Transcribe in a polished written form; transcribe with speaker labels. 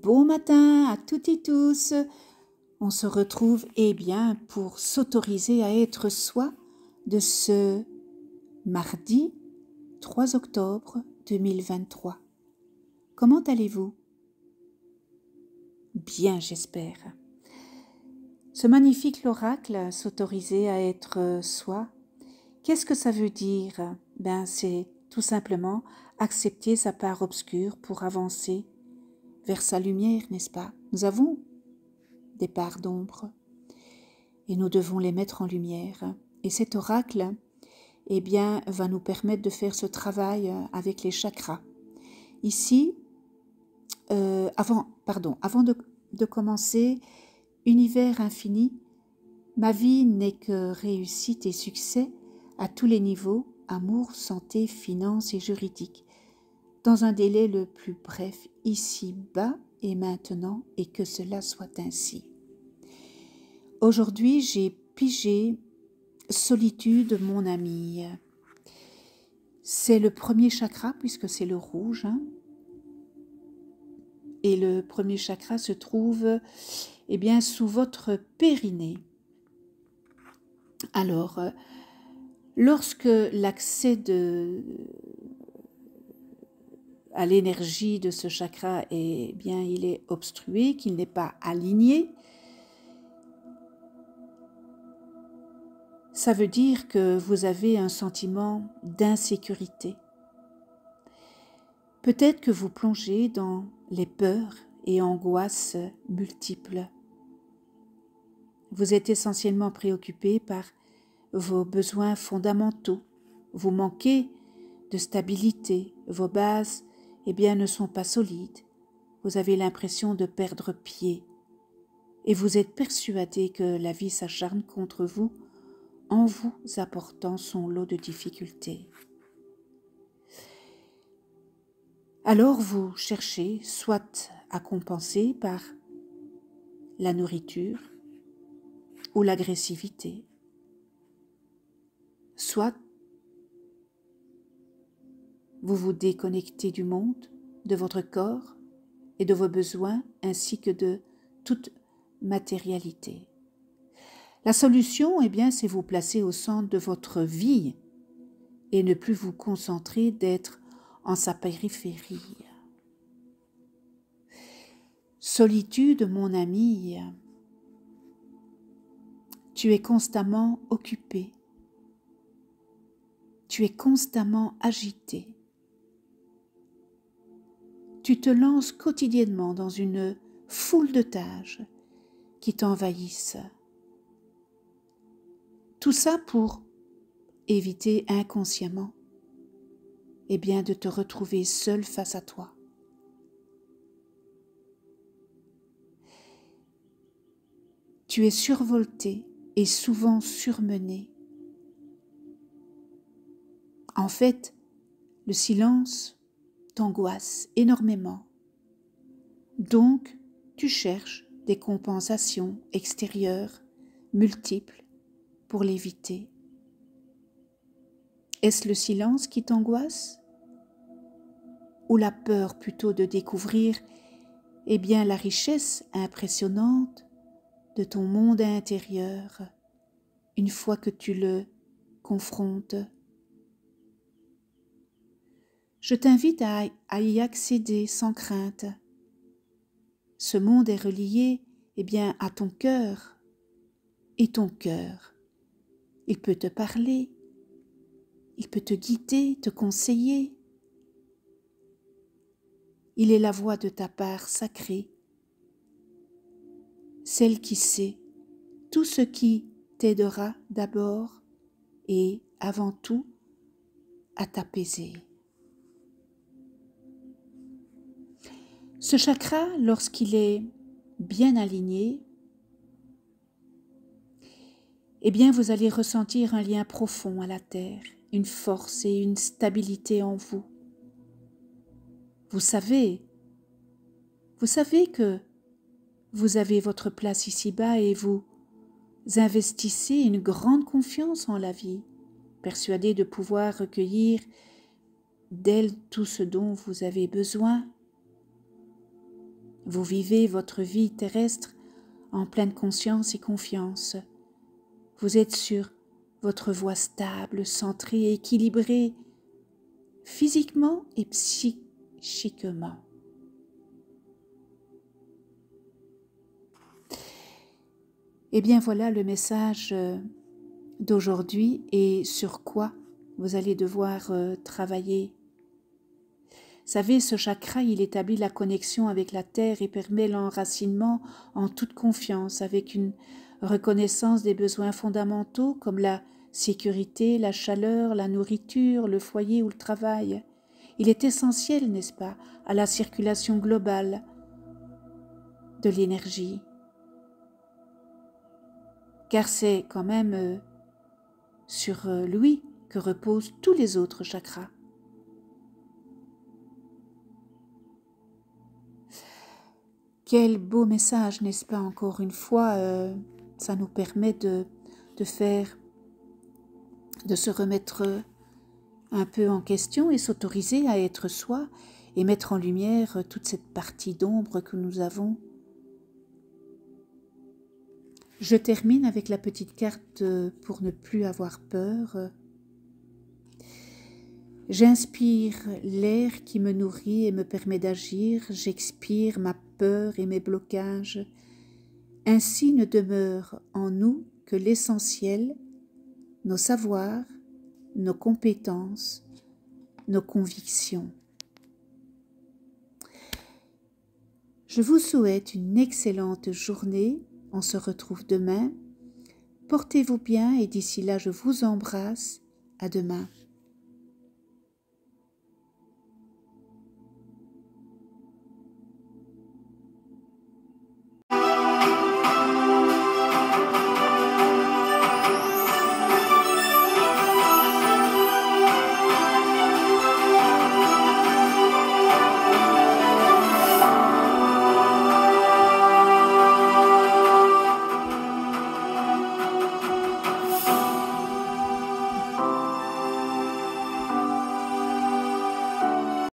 Speaker 1: Bon matin à toutes et tous. On se retrouve pour s'autoriser à être soi de ce mardi 3 octobre 2023. Comment allez-vous? Bien, j'espère. Ce magnifique oracle, s'autoriser à être soi, qu'est-ce que ça veut dire? C'est tout simplement accepter sa part obscure pour avancer vers sa lumière, n'est-ce pas? Nous avons des parts d'ombre et nous devons les mettre en lumière. Et cet oracle, va nous permettre de faire ce travail avec les chakras. Ici, avant de commencer, univers infini, ma vie n'est que réussite et succès à tous les niveaux, amour, santé, finances et juridique, dans un délai le plus bref, ici-bas et maintenant, et que cela soit ainsi. Aujourd'hui, j'ai pigé solitude, mon ami. C'est le premier chakra, puisque c'est le rouge, et le premier chakra se trouve sous votre périnée. Alors, lorsque l'accès à l'énergie de ce chakra il est obstrué, qu'il n'est pas aligné, ça veut dire que vous avez un sentiment d'insécurité. Peut-être que vous plongez dans les peurs et angoisses multiples. Vous êtes essentiellement préoccupé par vos besoins fondamentaux. Vous manquez de stabilité. Vos bases, ne sont pas solides. Vous avez l'impression de perdre pied. Et vous êtes persuadé que la vie s'acharne contre vous en vous apportant son lot de difficultés. Alors vous cherchez soit à compenser par la nourriture ou l'agressivité, soit vous vous déconnectez du monde, de votre corps et de vos besoins ainsi que de toute matérialité. La solution, c'est vous placer au centre de votre vie et ne plus vous concentrer d'être en sa périphérie. Solitude, mon ami, tu es constamment occupé, tu es constamment agité. Tu te lances quotidiennement dans une foule de tâches qui t'envahissent. Tout ça pour éviter inconsciemment de te retrouver seul face à toi. Tu es survolté et souvent surmené. En fait, le silence t'angoisse énormément. Donc, tu cherches des compensations extérieures multiples pour l'éviter. Est-ce le silence qui t'angoisse? Ou la peur plutôt de découvrir la richesse impressionnante de ton monde intérieur une fois que tu le confrontes? Je t'invite à y accéder sans crainte. Ce monde est relié à ton cœur. Et ton cœur, il peut te parler, il peut te guider, te conseiller. Il est la voix de ta part sacrée, celle qui sait tout ce qui t'aidera d'abord et avant tout à t'apaiser. Ce chakra, lorsqu'il est bien aligné, vous allez ressentir un lien profond à la terre, une force et une stabilité en vous. Vous savez que vous avez votre place ici-bas et vous investissez une grande confiance en la vie, persuadé de pouvoir recueillir d'elle tout ce dont vous avez besoin. Vous vivez votre vie terrestre en pleine conscience et confiance. Vous êtes sur votre voie stable, centrée et équilibrée, physiquement et psychiquement. Eh bien voilà le message d'aujourd'hui et sur quoi vous allez devoir travailler. Savez, ce chakra, il établit la connexion avec la terre et permet l'enracinement en toute confiance, avec une reconnaissance des besoins fondamentaux comme la sécurité, la chaleur, la nourriture, le foyer ou le travail. Il est essentiel, n'est-ce pas, à la circulation globale de l'énergie. Car c'est quand même sur lui que reposent tous les autres chakras. Quel beau message, n'est-ce pas, encore une fois, ça nous permet de se remettre un peu en question et s'autoriser à être soi et mettre en lumière toute cette partie d'ombre que nous avons. Je termine avec la petite carte pour ne plus avoir peur. J'inspire l'air qui me nourrit et me permet d'agir, j'expire ma peur et mes blocages. Ainsi ne demeure en nous que l'essentiel, nos savoirs, nos compétences, nos convictions. Je vous souhaite une excellente journée. On se retrouve demain. Portez-vous bien et d'ici là, je vous embrasse. À demain.